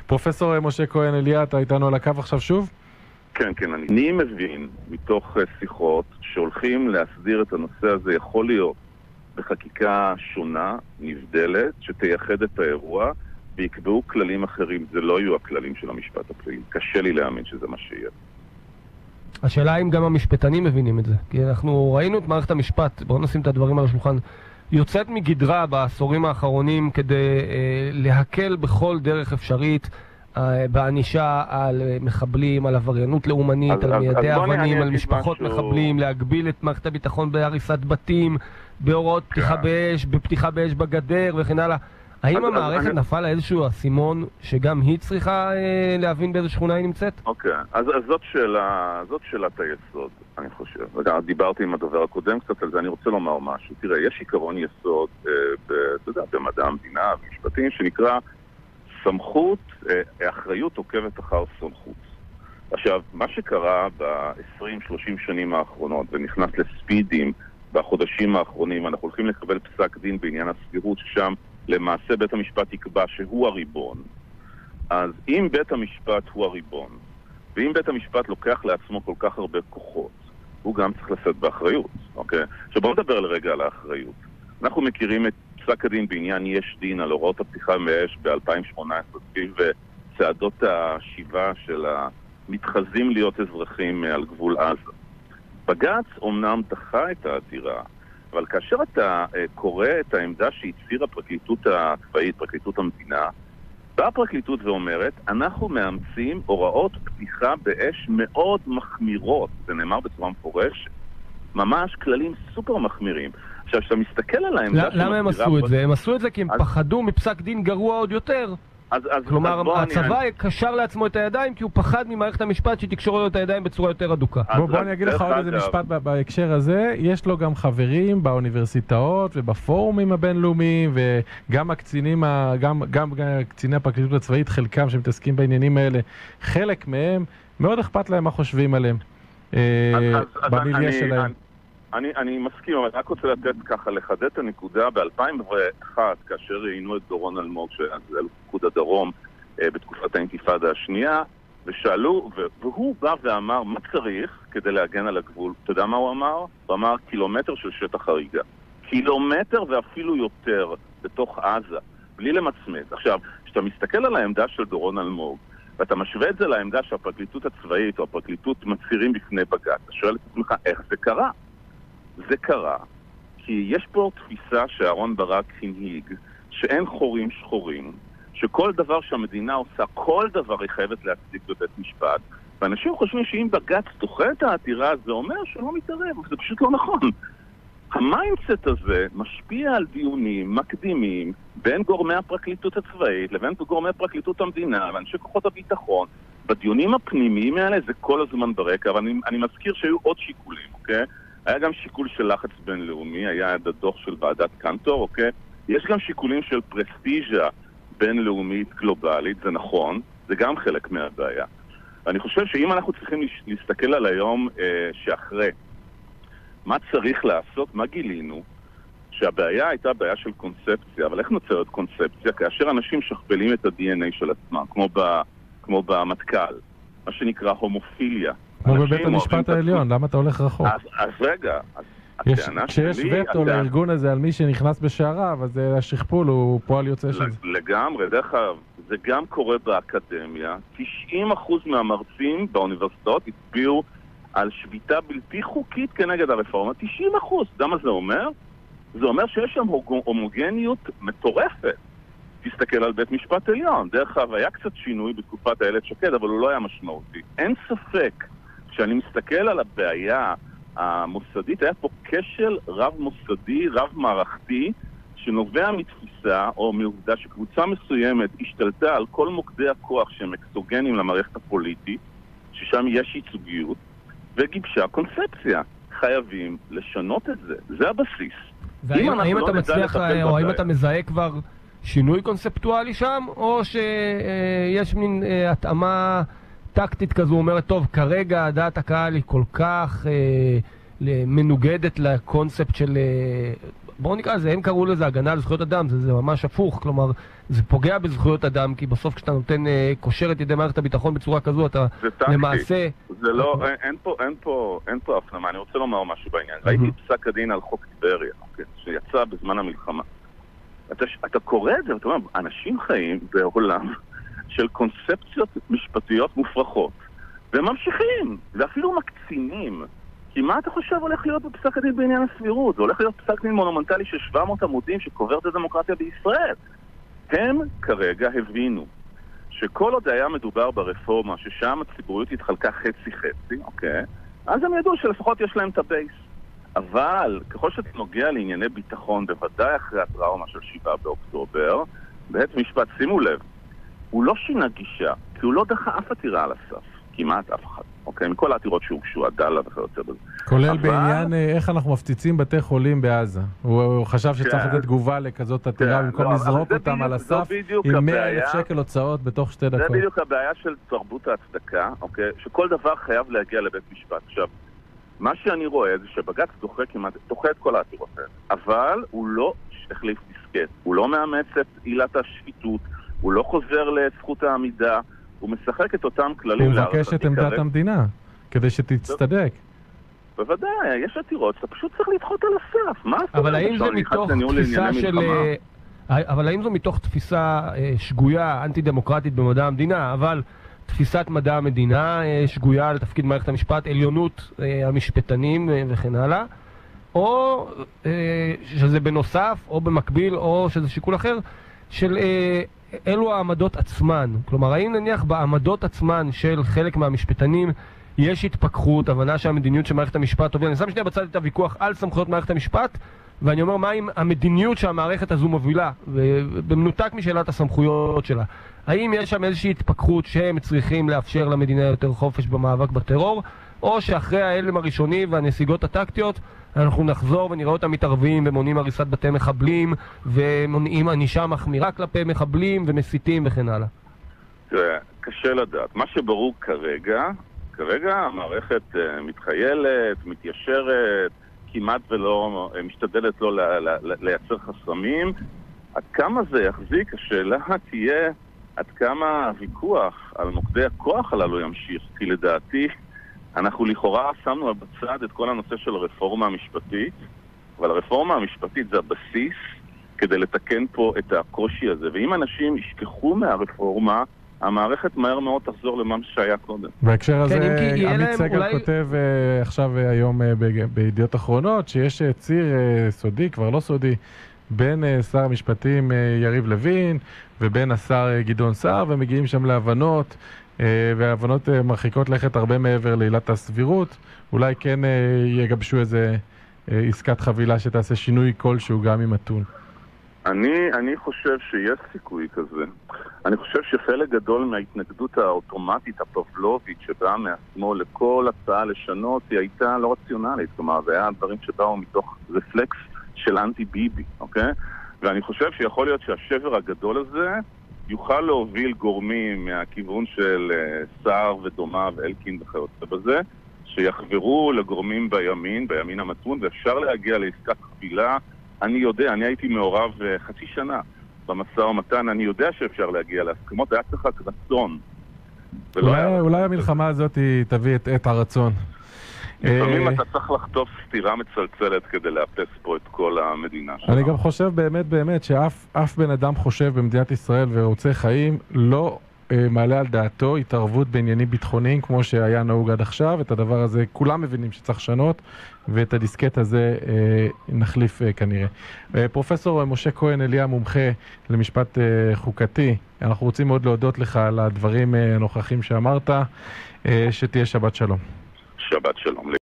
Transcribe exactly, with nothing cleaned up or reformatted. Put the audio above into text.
פרופסור משה כהן אליה, אתה איתנו על הקו עכשיו שוב? כן, כן, אני, אני מבין מתוך שיחות שהולכים להסדיר את הנושא הזה, יכול להיות בחקיקה שונה, נבדלת, שתייחד את האירוע ויקבעו כללים אחרים. זה לא יהיו הכללים של המשפט הפלילי. קשה לי להאמין שזה מה שיהיה. השאלה אם גם המשפטנים מבינים את זה, כי אנחנו ראינו את מערכת המשפט, בואו נשים את הדברים על השולחן, יוצאת מגדרה בעשורים האחרונים כדי אה, להקל בכל דרך אפשרית אה, בענישה על מחבלים, על עבריינות לאומנית, אז, על מיידי אבנים, על משפחות משהו... מחבלים, להגביל את מערכת הביטחון בהריסת בתים, בהוראות כן. פתיחה באש, בפתיחה באש בגדר וכן הלאה. האם אז, המערכת אז נפל אני... לאיזשהו אסימון שגם היא צריכה אה, להבין באיזו שכונה היא נמצאת? אוקיי, אז, אז זאת שאלה, זאת שאלת היסוד, אני חושב. דיברתי עם הדובר הקודם קצת על זה, אני רוצה לומר משהו. תראה, יש עיקרון יסוד אה, ב, אתה יודע, במדע המדינה ובמשפטים שנקרא סמכות, אה, אחריות עוקבת אחר סמכות. עכשיו, מה שקרה ב-עשרים שלושים שנים האחרונות ונכנס לספידים בחודשים האחרונים, אנחנו הולכים לקבל פסק דין בעניין הסבירות ששם למעשה בית המשפט יקבע שהוא הריבון. אז אם בית המשפט הוא הריבון, ואם בית המשפט לוקח לעצמו כל כך הרבה כוחות, הוא גם צריך לשאת באחריות, אוקיי? עכשיו בואו נדבר לרגע על האחריות. אנחנו מכירים את פסק הדין בעניין יש דין על הוראות הפתיחה מאש ב-אלפיים שמונה עשרה, סביב צעדות השיבה של המתחזים להיות אזרחים על גבול עזה. בג"ץ אומנם דחה את העתירה, אבל כאשר אתה קורא את העמדה שהתפירה הפרקליטות הצבאית, פרקליטות המדינה, באה הפרקליטות ואומרת, אנחנו מאמצים הוראות פתיחה באש מאוד מחמירות, זה נאמר בצורה מפורשת, ממש כללים סופר מחמירים. עכשיו, כשאתה מסתכל על העמדה... למה הם עשו את זה? הם עשו את זה כי הם פחדו מפסק דין גרוע עוד יותר. אז, אז, כלומר, אז הצבא אני... קשר לעצמו את הידיים כי הוא פחד ממערכת המשפט שתקשור לו את הידיים בצורה יותר אדוקה. בוא, בוא אני אגיד לך עוד איזה משפט בהקשר הזה. יש לו גם חברים באוניברסיטאות ובפורומים הבינלאומיים, וגם הקצינים, גם, גם קציני הפרקליטות הצבאית, חלקם שמתעסקים בעניינים האלה, חלק מהם מאוד אכפת להם מה חושבים עליהם במיליה שלהם. אני, אני, אני מסכים, אבל אני רק רוצה לתת ככה, לחדד את הנקודה. ב-אלפיים ואחת, כאשר ראינו את דורון אלמוג, שזה פיקוד הדרום, אה, בתקופת האינתיפאדה השנייה, ושאלו, והוא בא ואמר, מה צריך כדי להגן על הגבול? אתה יודע מה הוא אמר? הוא אמר, קילומטר של שטח הריגה. קילומטר ואפילו יותר בתוך עזה, בלי למצמד. עכשיו, כשאתה מסתכל על העמדה של דורון אלמוג, ואתה משווה את זה לעמדה שהפרקליטות הצבאית או הפרקליטות מצהירים בפני בג"ץ, אתה שואל את עצמך, איך זה קרה? זה קרה כי יש פה תפיסה שאהרון ברק הנהיג, שאין חורים שחורים, שכל דבר שהמדינה עושה, כל דבר היא חייבת להצדיק בבית משפט, ואנשים חושבים שאם בג"ץ דוחה את העתירה, זה אומר שלא מתערב, זה פשוט לא נכון. המיינדסט הזה משפיע על דיונים מקדימים בין גורמי הפרקליטות הצבאית לבין גורמי פרקליטות המדינה ואנשי כוחות הביטחון. בדיונים הפנימיים האלה זה כל הזמן ברקע, אבל אני, אני מזכיר שהיו עוד שיקולים, אוקיי? היה גם שיקול של לחץ בינלאומי, היה את הדוח של ועדת קנטור, אוקיי? יש גם שיקולים של פרסטיג'ה בינלאומית גלובלית, זה נכון, זה גם חלק מהבעיה. אני חושב שאם אנחנו צריכים להסתכל על היום אה, שאחרי, מה צריך לעשות, מה גילינו? שהבעיה הייתה בעיה של קונספציה, אבל איך נוצרת קונספציה? כאשר אנשים שכפלים את ה-די אן איי של עצמם, כמו, ב, כמו במטכ"ל, מה שנקרא הומופיליה. כמו בבית המשפט העליון, למה אתה הולך רחוק? אז, אז רגע, אז יש, כשיש וטו לארגון הזה על מי שנכנס בשעריו, אז השכפול הוא פועל יוצא של זה. לגמרי, דרך אגב, זה גם קורה באקדמיה. תשעים אחוז מהמרצים באוניברסיטאות הצביעו על שביתה בלתי חוקית כנגד הרפורמה. תשעים אחוז, אתה יודע מה זה אומר? זה אומר שיש שם הומוגניות מטורפת. תסתכל על בית משפט עליון. דרך אגב, היה קצת שינוי בתקופת איילת שקד, אבל הוא לא היה משמעותי. אין ספק, כשאני מסתכל על הבעיה המוסדית, היה פה כשל רב מוסדי, רב מערכתי, שנובע מתפיסה או מעובדה שקבוצה מסוימת השתלטה על כל מוקדי הכוח שהם אקסוגנים למערכת הפוליטית, ששם יש ייצוגיות, וגיבשה קונספציה. חייבים לשנות את זה. זה הבסיס. והאם אתה מצליח, או האם אתה מזהה כבר שינוי קונספטואלי שם, או שיש מין התאמה טקטית כזו, אומרת, טוב, כרגע דעת הקהל היא כל כך מנוגדת לקונספט של בואו נקרא לזה, הם קראו לזה הגנה על זכויות אדם, זה, זה ממש הפוך, כלומר, זה פוגע בזכויות אדם, כי בסוף כשאתה נותן אה, קושר את ידי מערכת הביטחון בצורה כזו, אתה למעשה... זה לא, אין, אין פה, אין פה, אין פה הפנמה, אני רוצה לומר משהו בעניין. ראיתי פסק הדין על חוק טבריה, אוקיי, שיצא בזמן המלחמה. אתה, אתה קורא את זה, ואתה אומר, אנשים חיים בעולם של קונספציות משפטיות מופרכות, והם ממשיכים, ואפילו מקצינים. כי מה אתה חושב הולך להיות בפסק הדין בעניין הסבירות? זה הולך להיות פסק דין מונומנטלי של שבע מאות עמודים שקובר את הדמוקרטיה בישראל. הם כרגע הבינו שכל עוד היה מדובר ברפורמה, ששם הציבוריות התחלקה חצי-חצי, אוקיי? אז הם ידעו שלפחות יש להם את הבייס. אבל ככל שאתה נוגע לענייני ביטחון, בוודאי אחרי הטראומה של שבעה באוקטובר, בעת משפט, שימו לב, הוא לא שינה גישה, כי הוא לא דחה אף עתירה על הסף. כמעט אף אחד. אוקיי, מכל העתירות שהוגשו, עדאלה וכיוצא בזה. כולל אבל... בעניין איך אנחנו מפציצים בתי חולים בעזה. הוא, הוא חשב שצריך לתת תגובה לכזאת עתירה, במקום לא, לזרוק אותם בדיוק, על הסף עם מאה אלף שקל הוצאות בתוך שתי דקות. זה בדיוק הבעיה של תרבות ההצדקה, אוקיי? שכל דבר חייב להגיע לבית משפט. עכשיו, מה שאני רואה זה שבג"ץ דוחה כמעט, דוחה את כל העתירות האלה. אבל הוא לא החליף דיסקט. הוא לא מאמץ את עילת השפיטות, הוא לא חוזר לזכות העמידה, הוא משחק את אותם כללים. הוא מבקש את עמדת המדינה, כדי שתצטדק. בוודאי, יש עתירות, אתה פשוט צריך לדחות על הסף. מה? אבל האם זה מתוך תפיסה של... אבל האם זו מתוך תפיסה שגויה, אנטי-דמוקרטית במדע המדינה, אבל תפיסת מדע המדינה שגויה לתפקיד מערכת המשפט, עליונות המשפטנים וכן הלאה, או שזה בנוסף, או במקביל, או שזה שיקול אחר, של... אלו העמדות עצמן. כלומר, האם נניח בעמדות עצמן של חלק מהמשפטנים יש התפכחות, הבנה שהמדיניות של מערכת המשפט תוביל. אני שם שנייה בצד את הוויכוח על סמכויות מערכת המשפט, ואני אומר מה עם המדיניות שהמערכת הזו מובילה, ובמנותק משאלת הסמכויות שלה. האם יש שם איזושהי התפכחות שהם צריכים לאפשר למדינה יותר חופש במאבק בטרור, או שאחרי ההלם הראשוני והנסיגות הטקטיות אנחנו נחזור ונראה אותם מתערבים ומונעים הריסת בתי מחבלים ומונעים ענישה מחמירה כלפי מחבלים ומסיתים וכן הלאה? תראה, קשה לדעת. מה שברור כרגע, כרגע המערכת uh, מתחיילת, מתיישרת, כמעט ולא משתדלת לא לייצר חסמים. עד כמה זה יחזיק? השאלה תהיה עד כמה הוויכוח על מוקדי הכוח הללו ימשיך, כי לדעתי אנחנו לכאורה שמנו בצד את כל הנושא של הרפורמה המשפטית, אבל הרפורמה המשפטית זה הבסיס כדי לתקן פה את הקושי הזה. ואם אנשים ישכחו מהרפורמה, המערכת מהר מאוד תחזור למה שהיה קודם. בהקשר הזה, עמית סגל כותב עכשיו היום בידיעות אחרונות, שיש ציר סודי, כבר לא סודי, בין שר המשפטים יריב לוין ובין השר גדעון סער, ומגיעים שם להבנות, וההבנות מרחיקות לכת הרבה מעבר לעילת הסבירות. אולי כן יגבשו איזה עסקת חבילה שתעשה שינוי כלשהו גם עם מתון. אני, אני חושב שיש סיכוי כזה. אני חושב שחלק גדול מההתנגדות האוטומטית הפבלובית שבאה מהשמאל לכל הצעה לשנות היא הייתה לא רציונלית. כלומר, זה היה דברים שבאו מתוך רפלקס של אנטי ביבי, אוקיי? ואני חושב שיכול להיות שהשבר הגדול הזה יוכל להוביל גורמים מהכיוון של uh, סער ודומה ואלקין וכיוצא בזה, שיחברו לגורמים בימין, בימין המתון, ואפשר להגיע לעסקת חבילה. אני יודע, אני הייתי מעורב uh, חצי שנה במשא ומתן, אני יודע שאפשר להגיע להסכמות, היה צריך רק רצון. אולי, היה... אולי המלחמה הזאת תביא את, את הרצון. לפעמים אתה צריך לחטוף סתירה מצלצלת כדי לאפס פה את כל המדינה שלנו. אני גם חושב באמת באמת שאף בן אדם חושב במדינת ישראל ורוצה חיים לא מעלה על דעתו התערבות בעניינים ביטחוניים כמו שהיה נהוג עד עכשיו. את הדבר הזה כולם מבינים שצריך לשנות, ואת הדיסקט הזה נחליף כנראה. פרופסור משה כהן אליה, מומחה למשפט חוקתי, אנחנו רוצים מאוד להודות לך על הדברים הנוכחים שאמרת. שתהיה שבת שלום. שבת שלום.